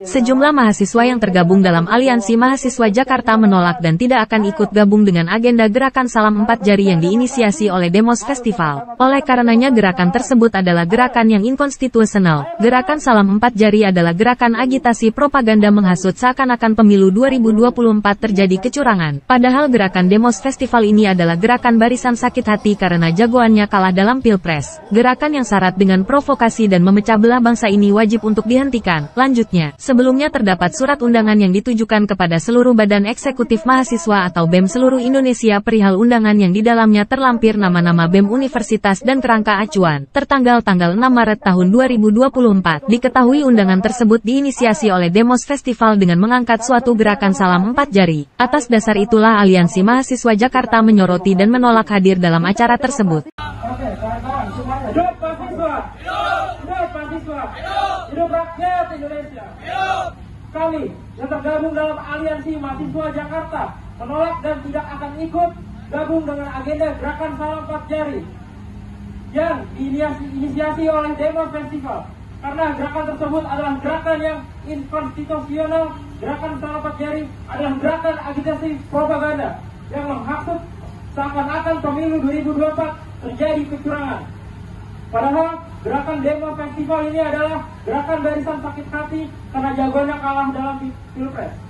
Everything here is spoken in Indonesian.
Sejumlah mahasiswa yang tergabung dalam Aliansi Mahasiswa Jakarta menolak dan tidak akan ikut gabung dengan agenda Gerakan Salam 4 Jari yang diinisiasi oleh Demos Festival. Oleh karenanya gerakan tersebut adalah gerakan yang inkonstitusional. Gerakan Salam 4 Jari adalah gerakan agitasi propaganda menghasut seakan-akan pemilu 2024 terjadi kecurangan. Padahal gerakan Demos Festival ini adalah gerakan barisan sakit hati karena jagoannya kalah dalam Pilpres. Gerakan yang syarat dengan provokasi dan memecah belah bangsa ini wajib untuk dihentikan. Lanjutnya, sebelumnya terdapat surat undangan yang ditujukan kepada seluruh Badan Eksekutif Mahasiswa atau BEM seluruh Indonesia perihal undangan yang di dalamnya terlampir nama-nama BEM Universitas dan kerangka acuan. Tertanggal tanggal 6 Maret tahun 2024, diketahui undangan tersebut diinisiasi oleh Demos Festival dengan mengangkat suatu gerakan Salam 4 Jari. Atas dasar itulah Aliansi Mahasiswa Jakarta menyoroti dan menolak hadir dalam acara tersebut. Oke, kawan-kawan semuanya. Hidup mahasiswa! Hidup mahasiswa! Hidup rakyat Indonesia! Kami yang tergabung dalam Aliansi Mahasiswa Jakarta menolak dan tidak akan ikut gabung dengan agenda Gerakan Salam 4 Jari yang diinisiasi oleh Demos Festival. Karena gerakan tersebut adalah gerakan yang inkonstitusional. Gerakan Salam 4 Jari adalah gerakan agitasi propaganda yang menghasut seakan-akan pemilu 2024 terjadi kecurangan. Padahal gerakan Demo Festival ini adalah gerakan barisan sakit hati karena jagoannya kalah dalam Pilpres.